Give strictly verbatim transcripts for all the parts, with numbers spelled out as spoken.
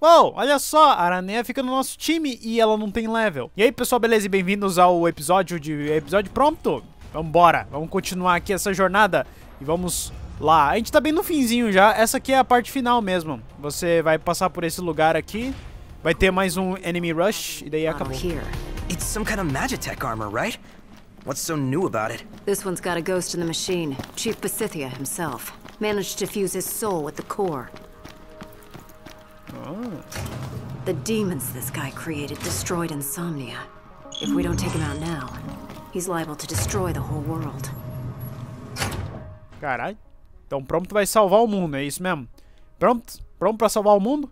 Uou, olha só, a Aranea fica no nosso time e ela não tem level. E aí, pessoal, beleza? E bem-vindos ao episódio de... Episódio pronto? Vambora, vamos continuar aqui essa jornada e vamos lá. A gente tá bem no finzinho já, essa aqui é a parte final mesmo. Você vai passar por esse lugar aqui, vai ter mais um enemy rush e daí acabou. It's some kind of Magitech armor, right? What's so new about it? This one's got a ghost in the machine. Chief Basithia himself. Managed to fuse his soul with the core. Oh. The demons this guy created destroyed Insomnia. If we don't take him out now, he's liable to destroy the whole world. Caralho. Então pronto, vai salvar o mundo, é isso mesmo? Pronto? Pronto pra salvar o mundo?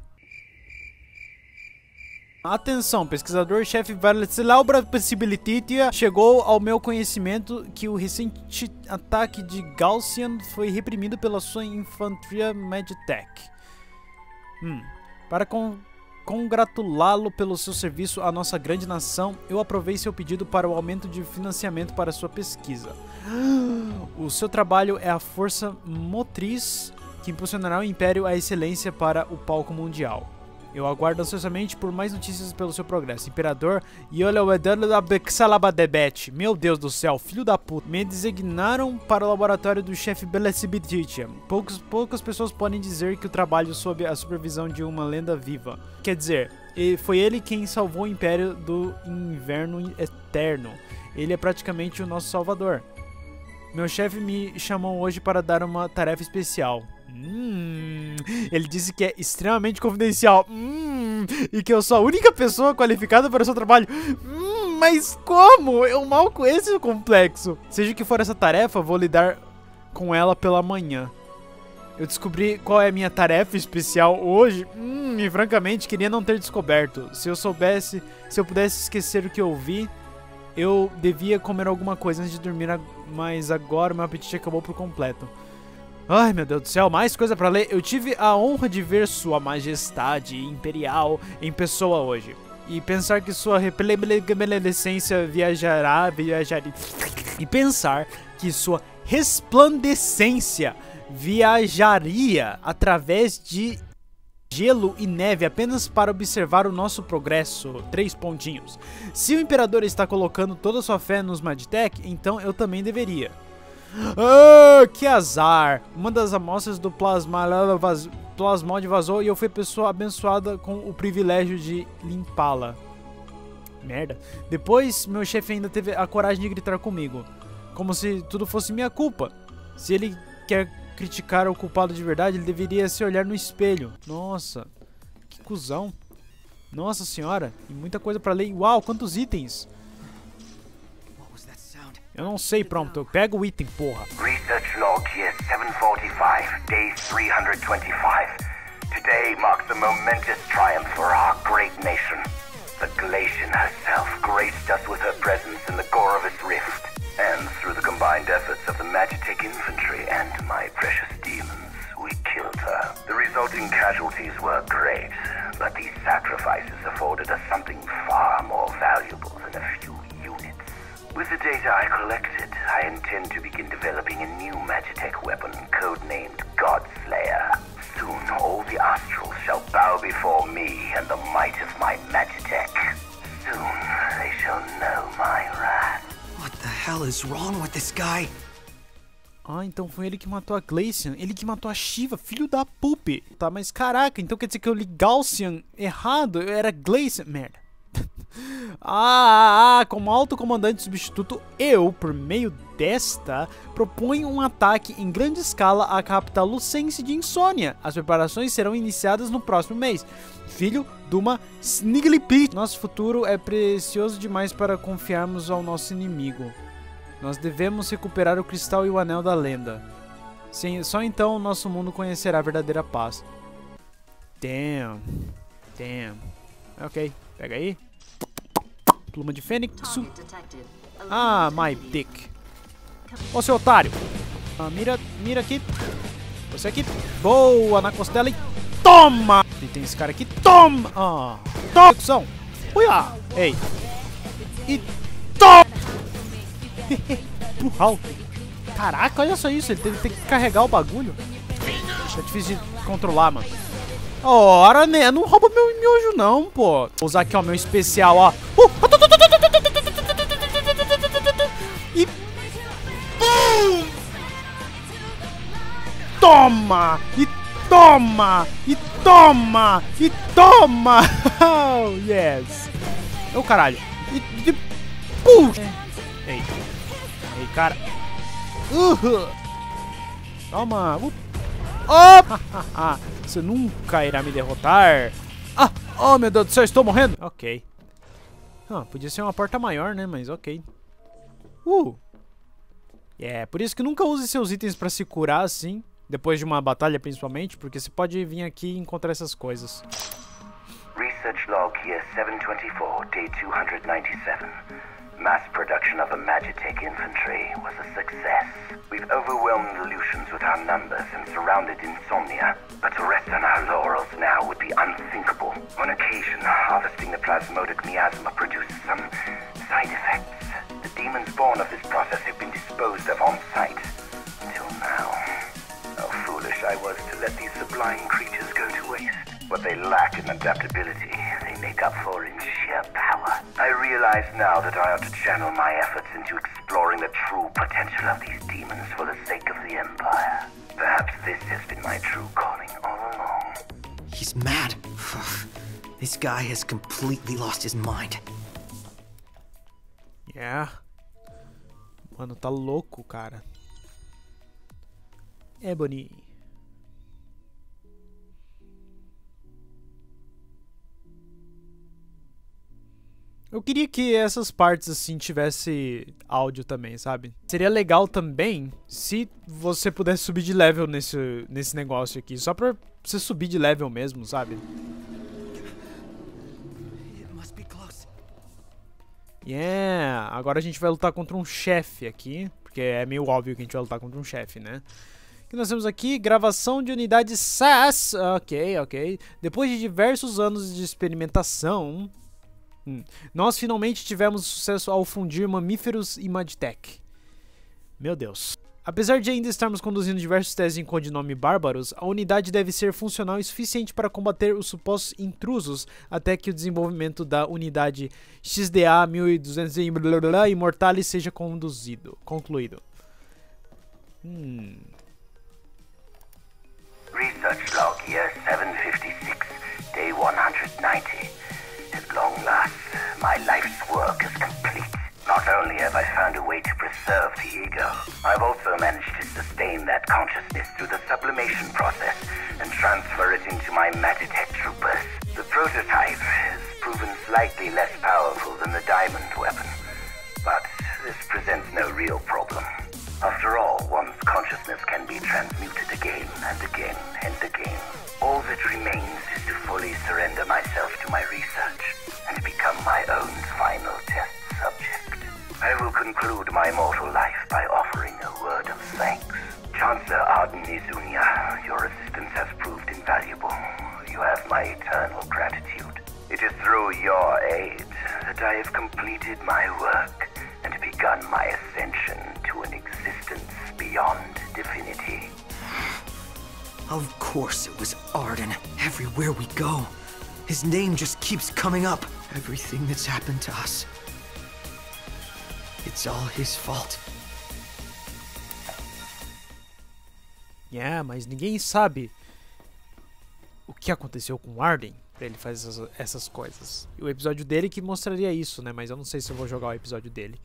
Atenção, pesquisador-chefe Vladislav Possibilitia, chegou ao meu conhecimento que o recente ataque de Gaussian foi reprimido pela sua infantaria Magitech. Hum, para con congratulá-lo pelo seu serviço à nossa grande nação, eu aprovei seu pedido para o aumento de financiamento para sua pesquisa. O seu trabalho é a força motriz que impulsionará o Império à excelência para o palco mundial. Eu aguardo ansiosamente por mais notícias pelo seu progresso. Imperador Yolawedalabexalabadebet. Meu Deus do céu, filho da puta. Me designaram para o laboratório do chefe Belesibititia. Poucas, poucas pessoas podem dizer que o trabalho sob a supervisão de uma lenda viva. Quer dizer, foi ele quem salvou o Império do Inverno Eterno. Ele é praticamente o nosso salvador. Meu chefe me chamou hoje para dar uma tarefa especial. Hum, ele disse que é extremamente confidencial. Hum, e que eu sou a única pessoa qualificada para o seu trabalho. Hum, mas como? Eu mal conheço o complexo. Seja o que for essa tarefa, vou lidar com ela pela manhã. Eu descobri qual é a minha tarefa especial hoje. Hum, e francamente queria não ter descoberto. Se eu soubesse, se eu pudesse esquecer o que eu vi, eu devia comer alguma coisa antes de dormir, mas agora meu apetite acabou por completo. Ai, meu Deus do céu, mais coisa pra ler. Eu tive a honra de ver sua majestade imperial em pessoa hoje. E pensar que sua resplandecência viajará, viajaria... E pensar que sua resplandecência viajaria através de gelo e neve apenas para observar o nosso progresso. Três pontinhos. Se o imperador está colocando toda a sua fé nos Magitech, então eu também deveria. Ah, que azar! Uma das amostras do plasma, vaz, plasmode vazou e eu fui a pessoa abençoada com o privilégio de limpá-la. Merda. Depois, meu chefe ainda teve a coragem de gritar comigo, como se tudo fosse minha culpa. Se ele quer criticar o culpado de verdade, ele deveria se olhar no espelho. Nossa, que cuzão. Nossa senhora, e muita coisa pra ler. Uau, quantos itens! Eu não sei, pronto, eu pego o item, porra. Research log year seven forty-five, day three hundred twenty-five. Today marks a momentous triumph for our great nation. The Glacian herself graced us with her presence in the Gorovus Rift. And through the combined efforts of the Magitech infantry and my precious demons, we killed her. The resulting casualties were great, but these sacrifices afforded us something far more valuable than a few units. With the data I collected, I intend to begin developing a new Magitech weapon codenamed Godslayer. Soon all the Astrals shall bow before me and the might of my Magitech. Soon they shall know my wrath. What the hell is wrong with this guy? Ah, então foi ele que matou a Glacian. Ele que matou a Shiva, filho da Pupi. Tá, mas caraca, então quer dizer que eu li Gaussian errado? Eu era Glacian. Merda. Ah, ah, como alto comandante substituto, eu, por meio desta, proponho um ataque em grande escala à capital lucense de Insônia. As preparações serão iniciadas no próximo mês. Filho de uma Snigglipit. Nosso futuro é precioso demais para confiarmos ao nosso inimigo. Nós devemos recuperar o cristal e o anel da lenda. Sim, só então o nosso mundo conhecerá a verdadeira paz. Damn. Damn. Ok, pega aí. Pluma de fênix. Ah, my dick. Ô, seu otário. Ah, mira, mira aqui. Você aqui. Boa, na costela e toma. E tem esse cara aqui. Toma. Ah, toma. Uia. Ei. E toma. Pro alto. Caraca, olha só isso. Ele teve que carregar o bagulho. É difícil de controlar, mano. Oh, Aranea, não rouba meu miojo não, pô. Vou usar aqui, ó, meu especial, ó. Uh! E... Pum! Toma! E toma! E toma! E toma! Oh, yes! Ô, caralho! E... e puxa! Ei! Ei, cara! Uh! Toma! Uh. Oh! Você nunca irá me derrotar! Ah! Oh, meu Deus do céu, estou morrendo! Ok. Ah, podia ser uma porta maior, né? Mas ok. Uh! É, yeah, por isso que nunca use seus itens pra se curar assim. Depois de uma batalha, principalmente, porque você pode vir aqui e encontrar essas coisas. Research log here seven twenty-four, day two ninety-seven. Mass production of a Magitech infantry was a success. We've overwhelmed the Lucians with our numbers and surrounded Insomnia, but to rest on our laurels now would be unthinkable. On occasion, harvesting the plasmodic miasma produces some side effects. The demons born of this process have been disposed of on site. Until now. How foolish I was to let these sublime creatures go to waste. What they lack in adaptability, they make up for in sheer power. I realize now that I ought to channel my efforts into exploring the true potential of these demons for the sake of the Empire. Perhaps this has been my true calling all along. He's mad. This guy has completely lost his mind. Yeah. Mano, tá louco, cara. Ebony. Eu queria que essas partes assim tivesse áudio também, sabe? Seria legal também se você pudesse subir de level nesse, nesse negócio aqui. Só pra você subir de level mesmo, sabe? Yeah! Agora a gente vai lutar contra um chefe aqui. Porque é meio óbvio que a gente vai lutar contra um chefe, né? O que nós temos aqui? Gravação de unidade S A S. Ok, ok. Depois de diversos anos de experimentação... Hum. Nós finalmente tivemos sucesso ao fundir mamíferos e Magitech. Meu Deus. Apesar de ainda estarmos conduzindo diversos testes em codinome Bárbaros, a unidade deve ser funcional e suficiente para combater os supostos intrusos até que o desenvolvimento da unidade X D A mil e duzentos e Immortalis seja conduzido, concluído. Hum. Research log year seven fifty-six, day one ninety. At long last, my life's work is complete. Not only have I found a way to preserve the ego, I've also managed to sustain that consciousness through the sublimation process and transfer it into my Magitech troopers. The prototype has proven slightly less powerful than the diamond weapon, but this presents no real problem. After all, one's consciousness can be transmuted again and again and again. All that remains is to fully surrender myself to my research and become my own final test subject. I will conclude my mortal life by offering a word of thanks. Chancellor Arden Izunia, your assistance has proved invaluable. You have my eternal gratitude. It is through your aid that I have completed my work and begun my ascension to an existence beyond divinity. Of course it was Arden. Everywhere we go, his name just keeps coming up. Everything that's happened to us, it's all his fault. Yeah, mas ninguém sabe o que aconteceu com Arden pra ele fazer essas, essas coisas. E o episódio dele que mostraria isso, né? Mas eu não sei se eu vou jogar o episódio dele.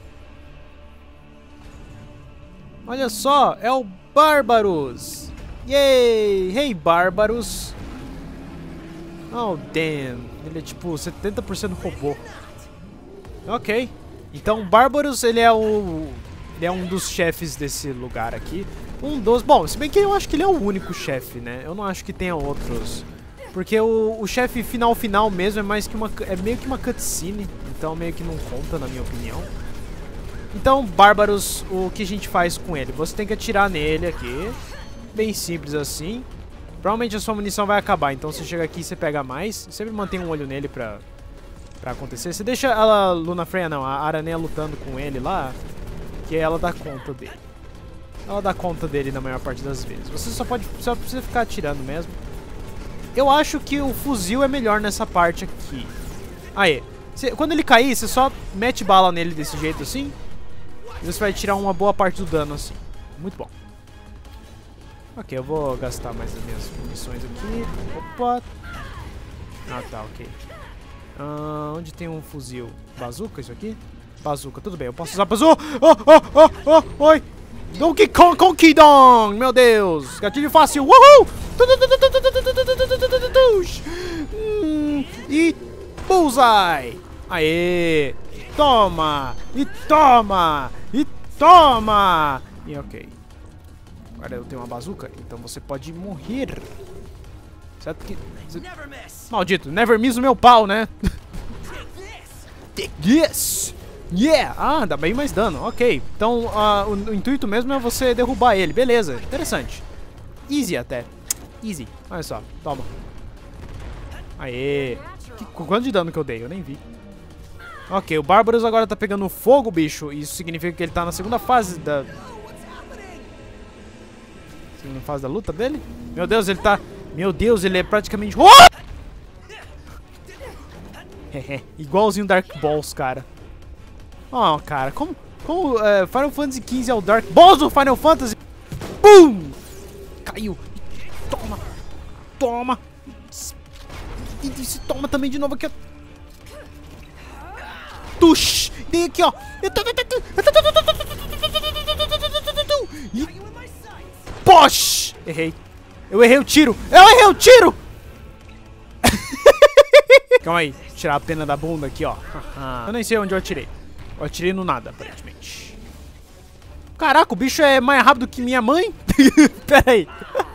Olha só, é o Bárbaros! Yay! Hey, Bárbaros! Oh, damn. Ele é tipo setenta por cento robô. Ok. Então, Bárbaros, ele é o... Ele é um dos chefes desse lugar aqui. Um dos... Bom, se bem que eu acho que ele é o único chefe, né? Eu não acho que tenha outros. Porque o, o chefe final final mesmo é mais que uma... É meio que uma cutscene. Então meio que não conta, na minha opinião. Então, Bárbaros, o que a gente faz com ele? Você tem que atirar nele aqui. Bem simples assim. Provavelmente a sua munição vai acabar. Então você chega aqui e você pega mais. Sempre mantém um olho nele pra... Pra acontecer. Você deixa ela... Lunafreya não. A Aranea lutando com ele lá. Que ela dá conta dele. Ela dá conta dele na maior parte das vezes. Você só pode... Só precisa ficar atirando mesmo. Eu acho que o fuzil é melhor nessa parte aqui. Aí, cê, quando ele cair, você só mete bala nele desse jeito assim. E você vai tirar uma boa parte do dano assim. Muito bom. Ok, eu vou gastar mais as minhas munições aqui. Opa. Ah, tá, ok. Ah, onde tem um fuzil? Bazuca, isso aqui? Bazuca, tudo bem, eu posso usar bazuca. Oh, oh, oh, oh, oi. Donkey Kong, Donkey Dong, meu Deus. Gatilho fácil, uhul. Hum, e bullseye. Aê. Toma. E toma. E toma. E ok. Agora eu tenho uma bazuca, então você pode morrer. Certo que... Maldito, never miss o meu pau, né? Yes! Yeah! Ah, dá bem mais dano, ok. Então uh, o, o intuito mesmo é você derrubar ele, beleza, interessante. Easy até. Easy, olha só, toma. Aê! Que, quanto de dano que eu dei? Eu nem vi. Ok, o Bárbaros agora tá pegando fogo, bicho. Isso significa que ele tá na segunda fase da... Segunda fase da luta dele? Meu Deus, ele tá... Meu Deus, ele é praticamente... Oh! Igualzinho Dark Balls, cara. Oh, cara, como... Como uh, Final Fantasy quinze é o Dark Balls do Final Fantasy? Boom! Caiu. Toma. Toma. E se toma também de novo aqui, ó. Tush! Tem aqui, ó. E... Posh! Errei. Eu errei o tiro. Eu errei o tiro! Calma aí. Vou tirar a pena da bunda aqui, ó. Eu nem sei onde eu atirei. Eu atirei no nada, aparentemente. Caraca, o bicho é mais rápido que minha mãe? Pera aí.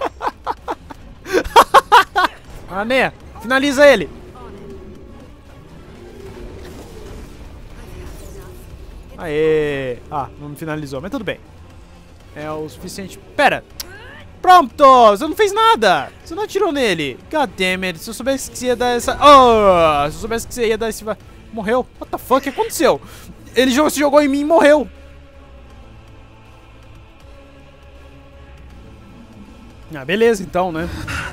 Ah, né? Finaliza ele. Aê. Ah, não me finalizou, mas tudo bem. É o suficiente. Pera. Pronto! Você não fez nada! Você não atirou nele! God damn it! Se eu soubesse que você ia dar essa... Oh! Se eu soubesse que você ia dar esse... Morreu? What the fuck? O que aconteceu? Ele se jogou em mim e morreu! Ah, beleza então, né?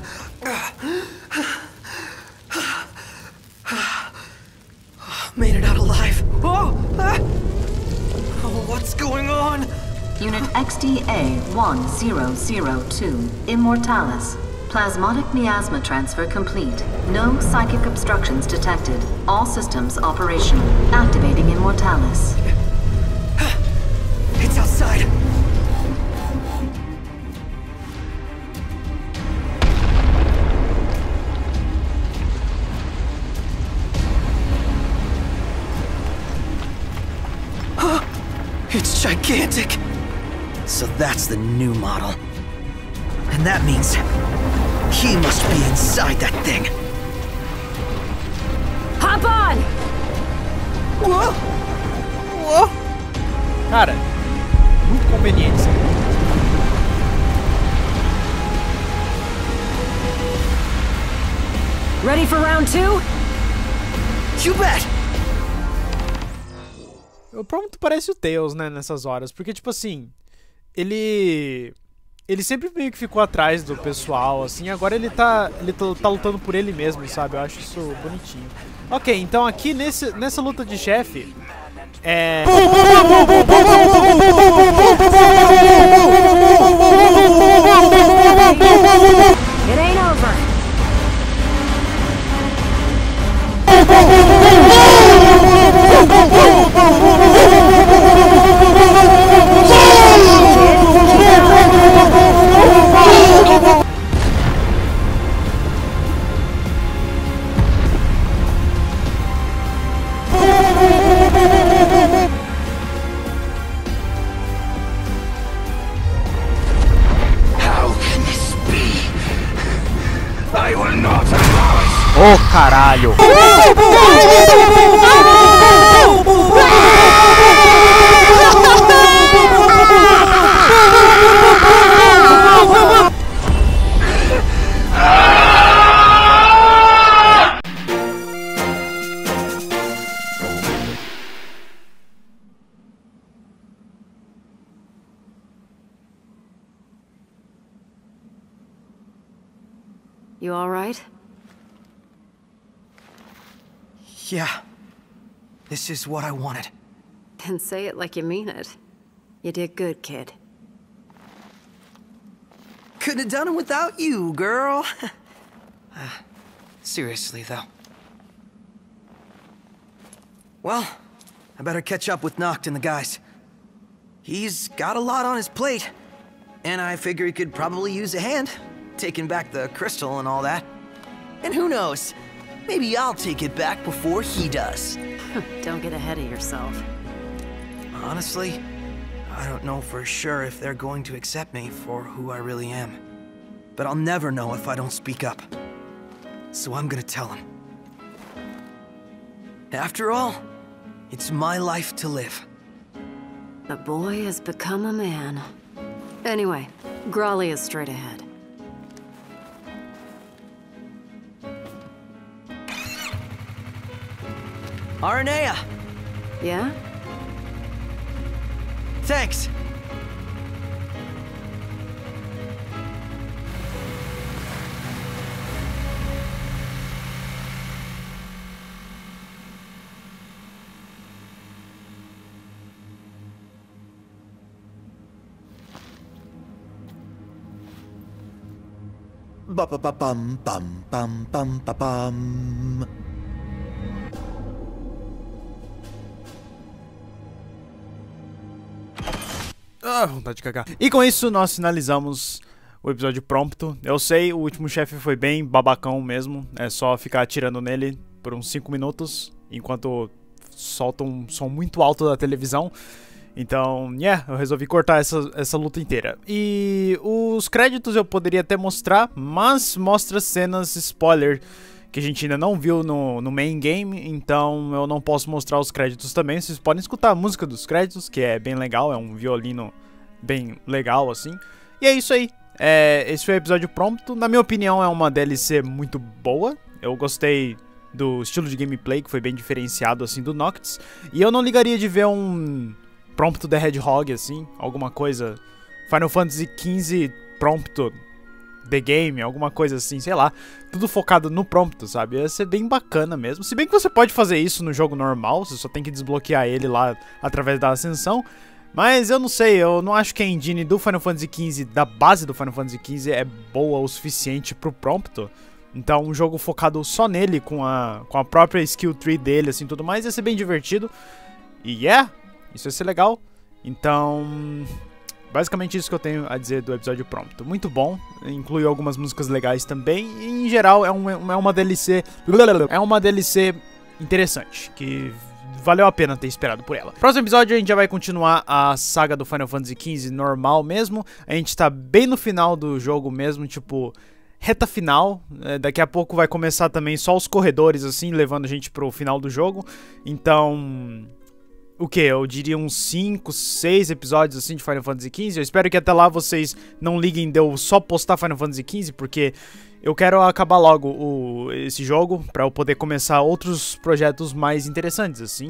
Made it out alive. Oh! Ah! Oh, what's going on? Unit X D A one zero zero two, Immortalis. Plasmodic miasma transfer complete. No psychic obstructions detected. All systems operational. Activating Immortalis. It's outside. It's gigantic. So that's the new model. And that means he must be inside that thing. Hop on! Whoa! Whoa! Cara, muito conveniente. Ready for round two? You bet! O pronto parece o Tails, né, nessas horas. Porque, tipo assim, ele... Ele sempre meio que ficou atrás do pessoal, assim. Agora ele tá, ele tá, tá lutando por ele mesmo, sabe? Eu acho isso bonitinho. Ok, então aqui nesse, nessa luta de chefe... É... It ain't over. Oh, caralho! You all right? Yeah. This is what I wanted. Then say it like you mean it. You did good, kid. Couldn't have done it without you, girl. uh, seriously, though. Well, I better catch up with Noct and the guys. He's got a lot on his plate, and I figure he could probably use a hand, taking back the crystal and all that. And who knows, maybe I'll take it back before he does. Don't get ahead of yourself. Honestly, I don't know for sure if they're going to accept me for who I really am. But I'll never know if I don't speak up. So I'm gonna tell them. After all, it's my life to live. The boy has become a man. Anyway, Grolly is straight ahead. Aranea! Yeah? Thanks! Ba ba ba bum bum bum bum ba bum. Ah, vontade de cagar. E com isso nós finalizamos o episódio prompto. Eu sei, o último chefe foi bem babacão mesmo. É só ficar atirando nele por uns cinco minutos, enquanto solta um som muito alto da televisão. Então, yeah, eu resolvi cortar essa, essa luta inteira. E os créditos eu poderia até mostrar, mas mostra cenas spoiler que a gente ainda não viu no, no main game, então eu não posso mostrar os créditos também. Vocês podem escutar a música dos créditos, que é bem legal, é um violino bem legal assim. E é isso aí, é, esse foi o episódio prompto. Na minha opinião é uma D L C muito boa, eu gostei do estilo de gameplay, que foi bem diferenciado assim do Noctis. E eu não ligaria de ver um Prompto the Hedgehog, assim, alguma coisa, Final Fantasy quinze Prompto The Game, alguma coisa assim, sei lá, tudo focado no Prompto, sabe? Ia ser bem bacana mesmo, se bem que você pode fazer isso no jogo normal, você só tem que desbloquear ele lá através da ascensão, mas eu não sei, eu não acho que a engine do Final Fantasy quinze, da base do Final Fantasy quinze, é boa o suficiente pro Prompto. Então um jogo focado só nele, com a, com a própria skill tree dele, assim, tudo mais, ia ser bem divertido, e yeah! Isso ia ser legal. Então, basicamente isso que eu tenho a dizer do episódio prompto. Muito bom, inclui algumas músicas legais também. E em geral é, um, é uma D L C. É uma D L C interessante, que valeu a pena ter esperado por ela. Próximo episódio a gente já vai continuar a saga do Final Fantasy quinze normal mesmo. A gente tá bem no final do jogo mesmo, tipo, reta final. É, daqui a pouco vai começar também só os corredores, assim, levando a gente pro final do jogo. Então, o que? Eu diria uns cinco, seis episódios assim de Final Fantasy quinze. Eu espero que até lá vocês não liguem de eu só postar Final Fantasy quinze, porque eu quero acabar logo o, esse jogo pra eu poder começar outros projetos mais interessantes, assim.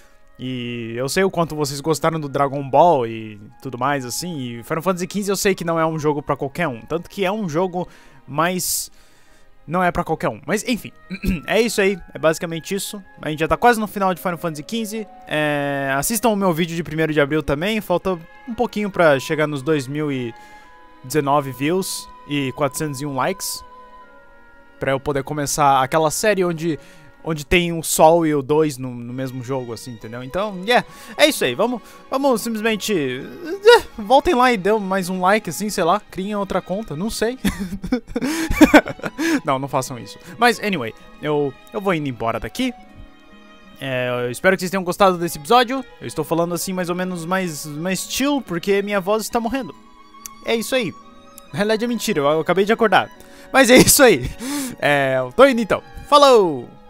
E eu sei o quanto vocês gostaram do Dragon Ball e tudo mais, assim. E Final Fantasy quinze eu sei que não é um jogo pra qualquer um. Tanto que é um jogo mais... não é pra qualquer um, mas enfim, é isso aí, é basicamente isso. A gente já tá quase no final de Final Fantasy quinze. É, assistam o meu vídeo de primeiro de abril também, falta um pouquinho pra chegar nos dois mil e dezenove views e quatrocentos e um likes, pra eu poder começar aquela série onde, onde tem o Sol e o dois no, no mesmo jogo, assim, entendeu? Então, yeah, é isso aí, vamos, vamos simplesmente... voltem lá e dê mais um like, assim, sei lá, criem outra conta, não sei. Não, não façam isso. Mas, anyway, eu, eu vou indo embora daqui. É, eu espero que vocês tenham gostado desse episódio. Eu estou falando assim mais ou menos mais, mais chill, porque minha voz está morrendo. É isso aí. Na realidade é mentira, eu acabei de acordar. Mas é isso aí. É, eu tô indo então. Falou!